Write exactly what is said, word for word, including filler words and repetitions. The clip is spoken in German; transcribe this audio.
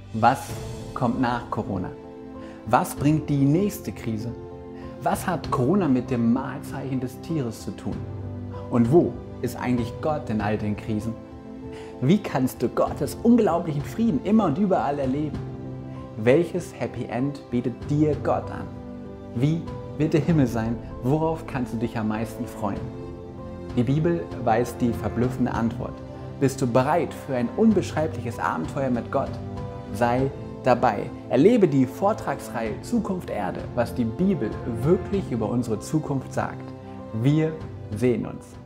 Was kommt nach Corona? Was bringt die nächste Krise? Was hat Corona mit dem Mahlzeichen des Tieres zu tun? Und wo ist eigentlich Gott in all den Krisen? Wie kannst du Gottes unglaublichen Frieden immer und überall erleben? Welches Happy End bietet dir Gott an? Wie wird der Himmel sein? Worauf kannst du dich am meisten freuen? Die Bibel weiß die verblüffende Antwort. Bist du bereit für ein unbeschreibliches Abenteuer mit Gott? Sei dabei. Erlebe die Vortragsreihe Zukunft Erde, was die Bibel wirklich über unsere Zukunft sagt. Wir sehen uns.